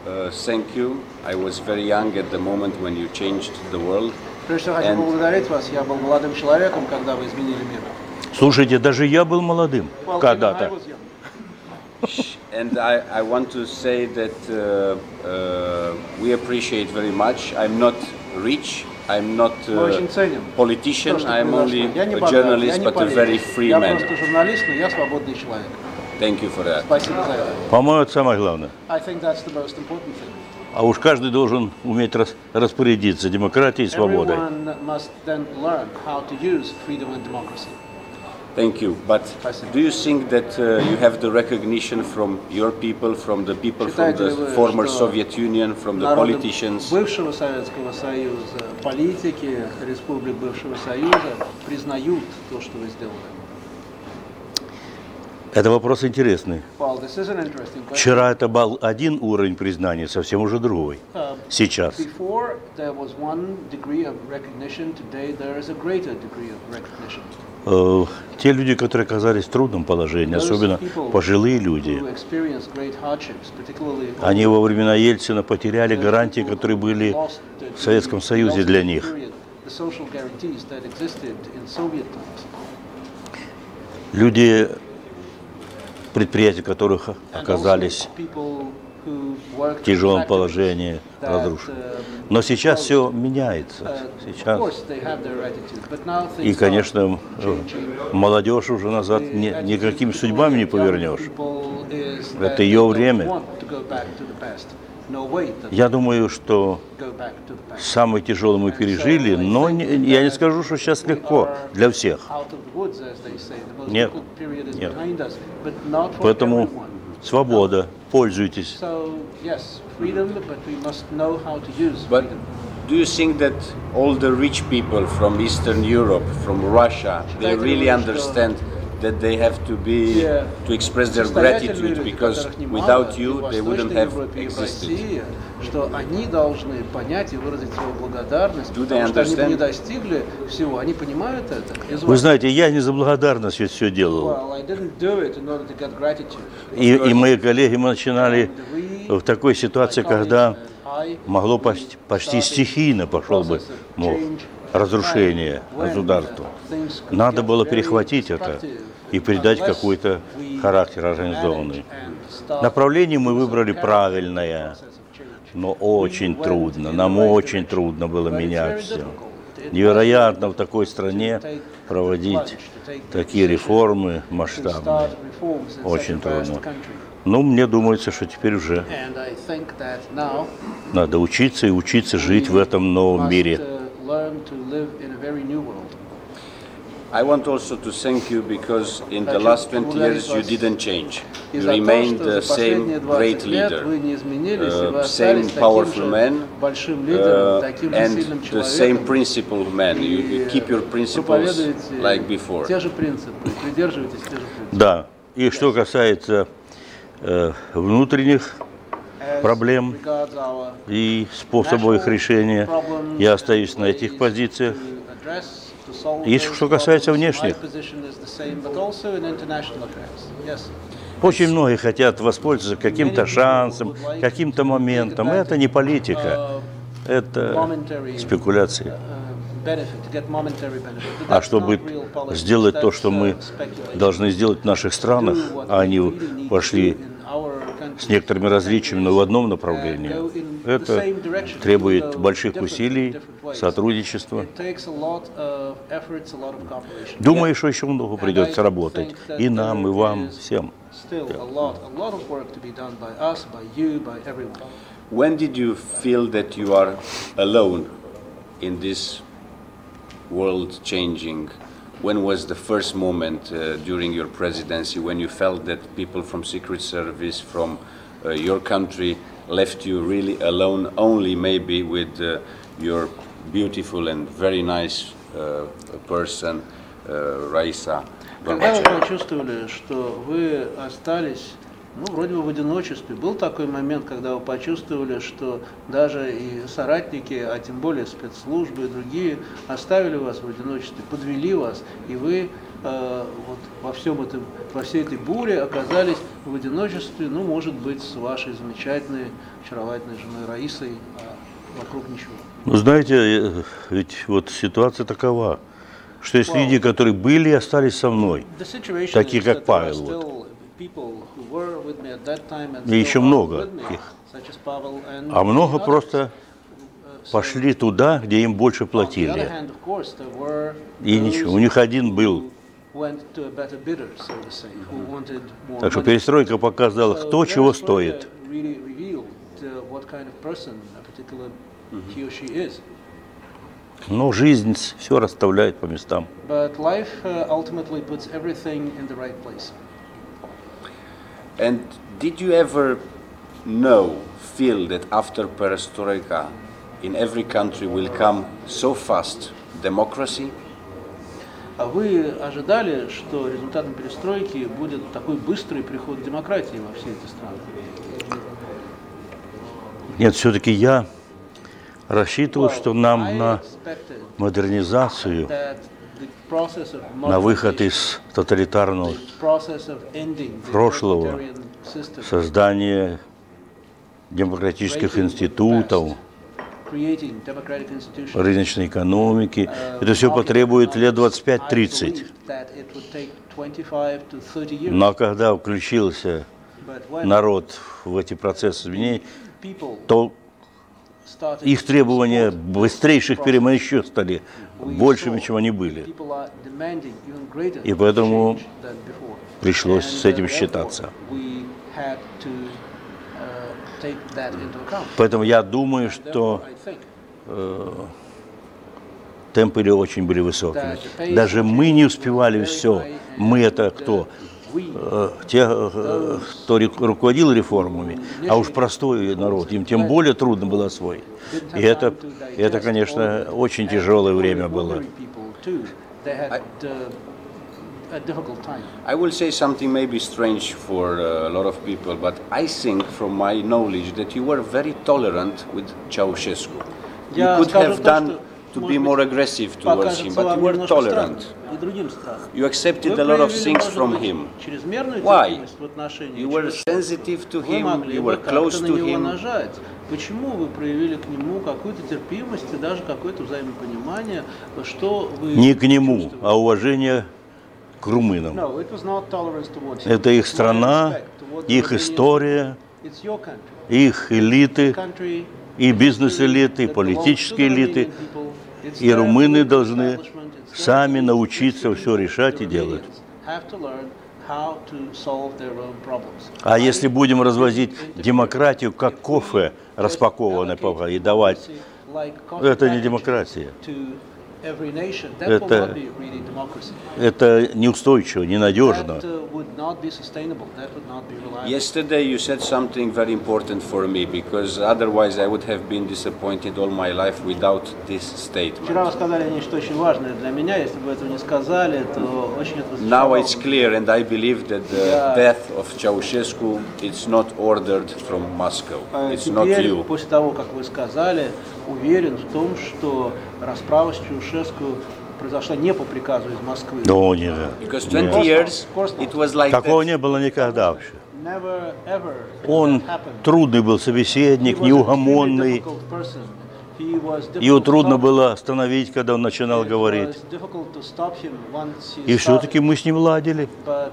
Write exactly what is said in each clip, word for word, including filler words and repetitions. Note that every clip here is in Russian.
uh, thank you. I was very young at the moment when you changed the world. Прежде всего хочу поблагодарить вас. Я был молодым человеком, когда вы изменили мир. Слушайте, даже я был молодым когда-то. And I, I want to say that uh, uh, we appreciate very much. I'm not rich. I'm not a politician. I'm only a journalist, but a very free man. Thank you for that. По-моему, это самое главное. А уж каждый должен уметь рас распорядиться демократией и свободой. Thank you. But do you think that uh, you have the recognition from your people, from the people from the former Soviet Union, from the politicians? Бывшего Советского Союза, политики республик бывшего Союза признают то, что вы сделали? Это вопрос интересный. Well, this is an interesting question. Вчера это был один уровень признания, совсем уже другой. Uh, Сейчас. Before there was one degree of recognition, today there is a greater degree of recognition. Uh, те люди, которые оказались в трудном положении, особенно пожилые люди, они во времена Ельцина потеряли гарантии, которые были в Советском Союзе для них. Люди, предприятия которых оказались в тяжелом положении, разрушены. Но сейчас все меняется. Сейчас. И, конечно, молодежь уже назад ни, никакими судьбами не повернешь. Это ее время. Я думаю, что самое тяжелое мы пережили, но не, я не скажу, что сейчас легко для всех. Нет. Нет. Поэтому свобода. Пользуйтесь. But do you think that all the rich people from Eastern Europe, from Russia, they really understand that they have to be to express their gratitude because without you they wouldn't have existed? Что они должны понять и выразить свою благодарность, Do потому что они бы не understand? достигли всего. Они понимают это? Вы знаете, я не за благодарность ведь все делал. Well, I didn't do it in order to get gratitude. И, и мои коллеги, мы начинали в такой ситуации, когда могло почти, почти стихийно пошел бы мол, разрушение государства. Надо было перехватить это и придать какой-то характер организованный. Направление мы выбрали правильное, но очень трудно. Нам очень трудно было менять все. Невероятно в такой стране проводить такие реформы масштабные. Очень трудно. Ну, мне думается, что теперь уже надо учиться и учиться жить в этом новом мире. I want also to thank you because in the last twenty years you didn't change. You remained the same great leader, uh, same powerful man, uh, and the same principled man. You, you keep your principles like before. Да, и что касается э, внутренних проблем и способов их решения, я остаюсь на этих позициях. И что касается внешних, очень многие хотят воспользоваться каким-то шансом, каким-то моментом. Это не политика, это спекуляции. А чтобы сделать то, что мы должны сделать в наших странах, а они пошли с некоторыми различиями, но в одном направлении, это требует больших усилий, сотрудничества. Думаю, что еще много придется работать. И нам, и вам, всем. When did you feel that you are alone in this world changing? When was the first moment uh, during your presidency when you felt that people from Secret Service, from uh, your country, left you really alone, only maybe with uh, your beautiful and very nice uh, person, uh, Raisa? Когда вы почувствовали, что вы остались ну, вроде бы в одиночестве. Был такой момент, когда вы почувствовали, что даже и соратники, а тем более спецслужбы и другие, оставили вас в одиночестве, подвели вас, и вы э, вот во всем этом, во всей этой буре оказались в одиночестве, ну, может быть, с вашей замечательной, очаровательной женой Раисой, а вокруг ничего. Ну, знаете, ведь вот ситуация такова, что есть люди, которые были и остались со мной, такие как Павел. Вот. И еще много их. А много просто пошли туда, где им больше платили. И ничего, у них один был. Так что перестройка показала, кто чего стоит. Но жизнь все расставляет по местам. And did you ever know, feel that after perestroika, in every country will come so fast democracy? А вы ожидали, что результатом перестройки будет такой быстрый приход демократии во все эти страны? Нет, все-таки я рассчитывал, что нам на модернизацию, на выход из тоталитарного прошлого, создание демократических институтов, рыночной экономики, это все потребует лет двадцать пять тридцать. Но когда включился народ в эти процессы изменений, то их требования быстрейших перемен еще стали большими, чем они были. И поэтому пришлось с этим считаться. Поэтому я думаю, что э, темпы очень были высокими. Даже мы не успевали все. Мы это кто? Э, те, э, кто руководил реформами, а уж простой народ, им тем более трудно было освоить. И это, это, конечно, очень тяжелое время было. I will say something maybe strange for a lot of people, but I think from my knowledge that you were very tolerant with Ceausescu. You could have done to be more aggressive towards him, but you were tolerant. You accepted a lot of things from him. Why? You were sensitive to him, you were close to him. Почему вы проявили к нему какую-то терпимость и даже какое-то взаимопонимание, что вы... Не к нему, а уважение к румынам. Это их страна, их история, их элиты, и бизнес-элиты, и политические элиты. И румыны должны сами научиться все решать и делать. А если будем развозить демократию как кофе, распакованное и давать, это не демократия. Это, это неустойчиво, ненадежно. Yesterday you said something very important for me, because otherwise I would have been disappointed all my life without this statement. Вчера вы сказали нечто очень важное для меня. Если бы этого не сказали, то очень это разочаровало. Now it's clear, and I believe that the death of Ceausescu is not ordered from Moscow. It's not you. После того, как вы сказали, уверен в том, что расправа с Ceausescu произошла не по приказу из Москвы. Да, нет. Because twenty years it was like Такого не было никогда вообще. Он трудный был собеседник, неугомонный. Его трудно было остановить, когда он начинал говорить. И все-таки мы с ним ладили.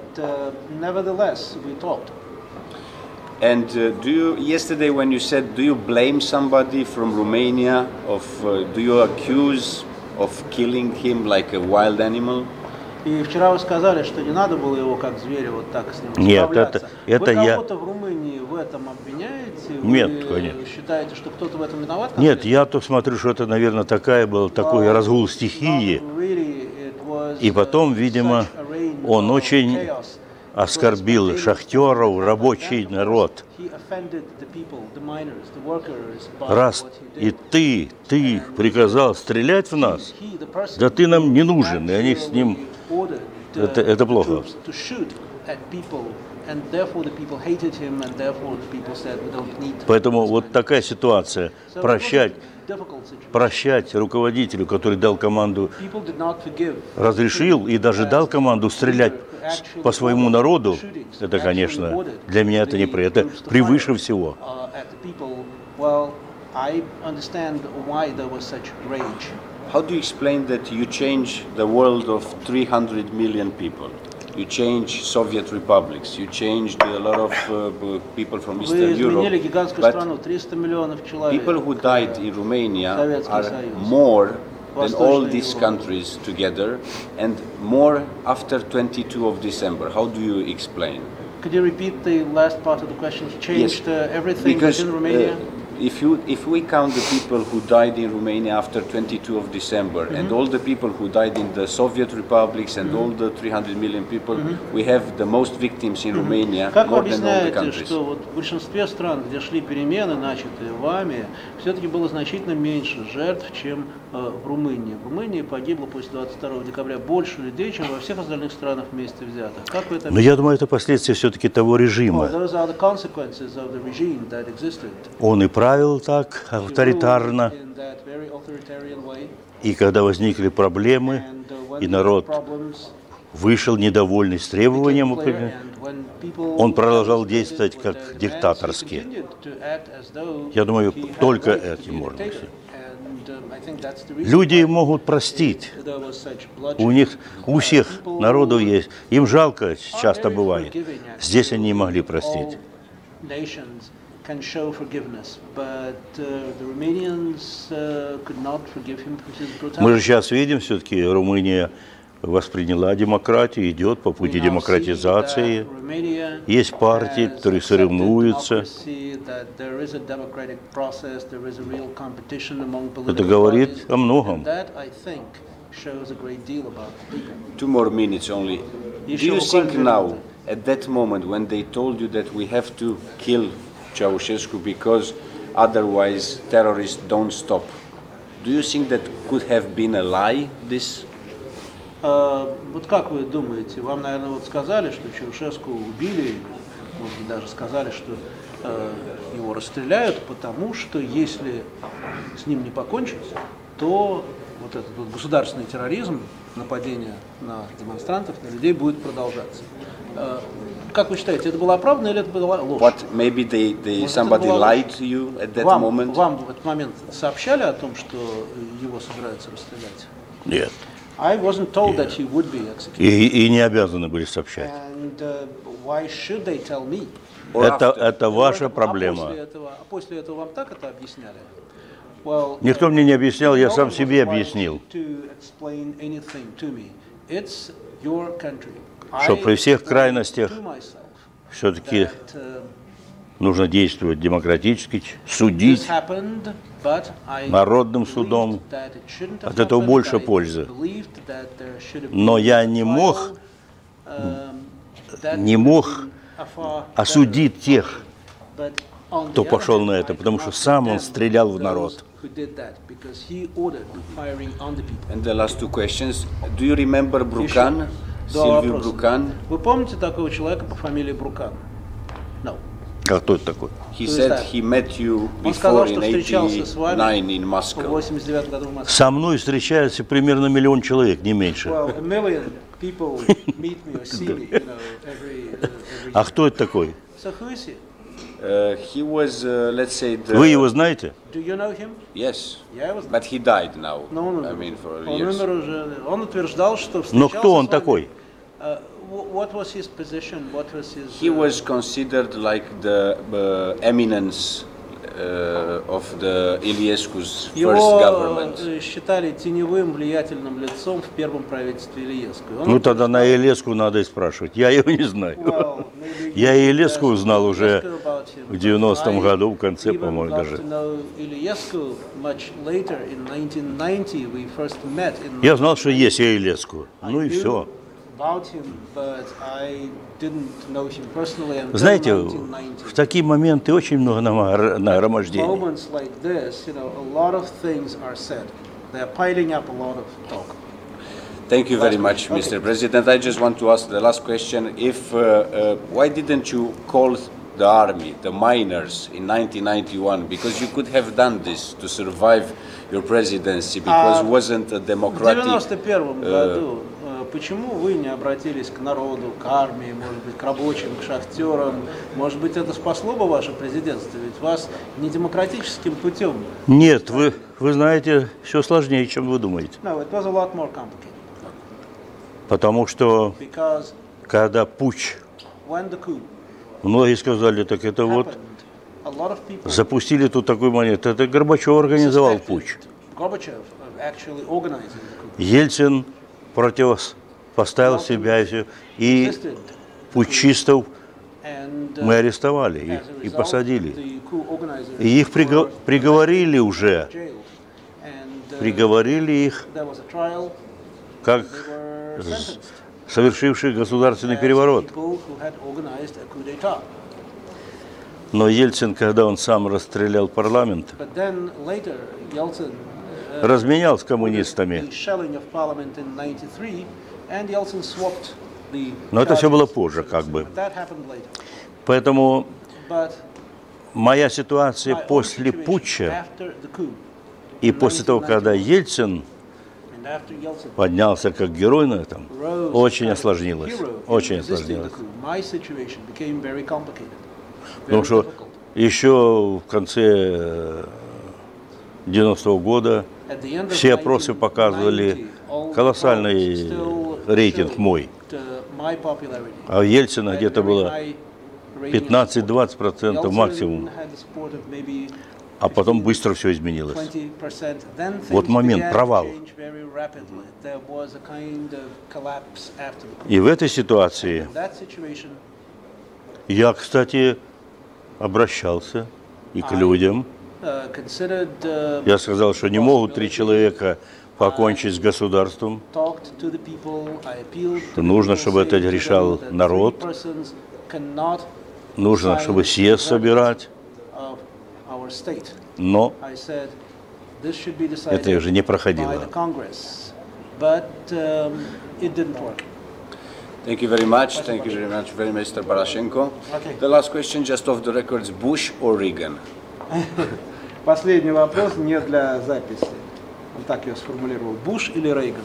And uh, do you, yesterday when you said, do you blame somebody from Romania of, uh, do you accuse of killing him like a wild animal? И вчера вы сказали, что не надо было его как зверя вот так с ним Нет, это, это вы я... кого-то в Румынии в этом обвиняете? Нет, вы конечно. считаете, что кто-то в этом виноват? Нет, я то смотрю, что это, наверное, такая был такой разгул стихии. И потом, видимо, он очень оскорбил шахтеров, рабочий народ. Раз и ты, ты приказал стрелять в нас, да ты нам не нужен, и они с ним, это, это плохо. Поэтому вот такая ситуация. Прощать, прощать руководителю, который дал команду, разрешил и даже дал команду стрелять по своему народу, это, конечно, для меня это не приятно, это превыше всего. How do you explain that you change the world of three hundred million people? You change Soviet republics, you changed a lot of uh, people from Eastern Europe, but people who died in Romania are more than all these countries together, and more after twenty-second of December. How do you explain? Could you repeat the last part of the question? Changed yes. uh, everything because, in Romania? Uh, If you if we count the people who died in Romania after twenty-second of December mm-hmm. and all the people who died in the Soviet republics and mm-hmm. all the three hundred million people, mm-hmm. we have the most victims in mm-hmm. Romania как more вы than all the countries. Объясняете, что вот в большинстве стран, где шли перемены, начатые вами, все-таки было значительно меньше жертв, чем э, в Румынии. В Румынии погибло после двадцать второго декабря больше людей, чем во всех остальных странах вместе взятых. Как вы это? Но я думаю, это последствия все-таки того режима. Well, those are the consequences of the regime that existed. Он и правил так авторитарно, и когда возникли проблемы, и народ вышел недовольный с требованием, он продолжал действовать как диктаторски. Я думаю, только этим можно. Люди могут простить. У них, у всех народов есть. Им жалко часто бывает. Здесь они не могли простить. Can show forgiveness, but uh, the Romanians uh, could not forgive him for his brutality. Мы же сейчас видим, все-таки Румыния восприняла демократию, идет по пути демократизации. Есть партии, которые соревнуются. Это говорит о многом. Two more minutes only. Do you think now, at that moment, when they told you that we have to kill Ceausescu because otherwise terrorists don't stop, do you think that could have been a lie, this? Uh, вот как вы думаете, вам, наверное, вот сказали, что Чаушеску убили, может быть, даже сказали, что uh, его расстреляют, потому что если с ним не покончить, то вот этот вот государственный терроризм, нападение на демонстрантов, на людей будет продолжаться. Uh, Как вы считаете, это было оправдано или это была ложь? What, maybe they, they, somebody lied to you at that вам, moment? Вам в этот момент сообщали о том, что его собираются расстрелять? Нет. I wasn't told that he would be executed. И, и не обязаны были сообщать. And, uh, why should they tell me? Это, это ваша проблема. А после этого, а после этого вам так это объясняли? Well, Никто мне не объяснял, я сам себе объяснил. Что при всех крайностях все-таки нужно действовать демократически, судить народным судом. От этого больше пользы. Но я не мог, не мог осудить тех, кто пошел на это, потому что сам он стрелял в народ. And the last two questions. Do you remember Brucan? Silviu Brucan? Вы помните такого человека по фамилии Брукан? No. А кто это такой? He said he met you before in eighty-nine in Moscow. Со мной встречается примерно миллион человек, не меньше. Well, a million people meet me or see me, you know, every, uh, every А кто это такой? So who is he? Uh, he was, uh, let's say, the... Вы его знаете? Do you know him? Yes, Я его знаю. but he died now. No, no, no. I mean, for Он years. умер уже. Он утверждал, что встречался Но кто он с вами. такой? Uh, what was his position? What was his? He was considered like the uh, eminence uh, of the Iliescu's first government. Его считали теневым влиятельным лицом в первом правительстве Илиеску. Ну тогда на Илеску надо и спрашивать. Я его не знаю. Well, Я Илеску узнал уже в девяностом году, в конце, по-моему, даже. Я знал, что есть Илеску. Ну и все. Знаете, в такие моменты очень много нагромождений. Thank you very much, Mister President. I just want to ask the last question. If uh, uh, why didn't you call the army, the miners, in nineteen ninety-one? Because you could have done this to survive your presidency, because it wasn't a democratic. В девяносто первом году почему вы не обратились к народу, к армии, может быть, к рабочим, к шахтерам? Может быть, это спасло бы ваше президентство? Ведь вас не демократическим путем. Нет, вы, вы знаете, все сложнее, чем вы думаете. No, it was a lot more complicated. Потому что, Because когда путч, when the coup многие сказали, так это вот, happened, a lot of people запустили тут такой момент, это Горбачев организовал suspected путч. Gorbachev of actually organizing the coup. Ельцин противопоставил себя и все, и Resisted, путчистов and, uh, мы арестовали их as a и result, посадили. the coup organizers И их приго- were приговорили уже, jailed. And, uh, приговорили их there was a trial, как they were sentenced совершивших государственный as переворот. people who had organized a coup d'etat. Но Ельцин, когда он сам расстрелял парламент, But then later, Yeltsin uh, разменял с the коммунистами. shelling of parliament in ninety-three, and Yeltsin swapped the Но это все было charges. позже, как бы. But that happened later. Поэтому But моя ситуация my own после situation путча after the coup, и после того, когда Ельцин and after Yeltsin поднялся как герой на этом, rose очень as a осложнилось. hero in Очень resisting the осложнилось. coup, my situation became very complicated, Потому very что difficult. еще в конце девяностого года At the end of все опросы nineteen показывали ninety, all колоссальный polls still рейтинг showed, мой. uh, my popularity. А у Ельцина Had где-то very было high rating of пятнадцать-двадцать support. процентов Yeltsin максимум, had the support of maybe а потом быстро все изменилось. twenty percent. Then Вот things момент, began to провал. change very rapidly. There was a kind of collapse after the coup. И в этой ситуации In that situation, я, кстати, обращался и к людям. uh, considered, uh, Я сказал, что не могут три человека покончить с государством. talked to the people, I appealed to the Нужно, people, чтобы это saying to them решал that народ. three persons cannot Нужно, чтобы silence съезд the собирать. of our state. Но I said, this should be decided это уже не by проходило. the Congress. But um, it didn't work. Thank you very much. Thank you very much, very Mister Poroshenko. Okay. The last question, just off the records: Bush or Reagan? Последний вопрос не для записи. Он так ее сформулировал. Буш или Рейган?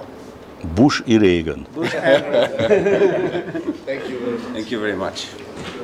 Буш и Рейган. Буш and Reagan. Thank you very much.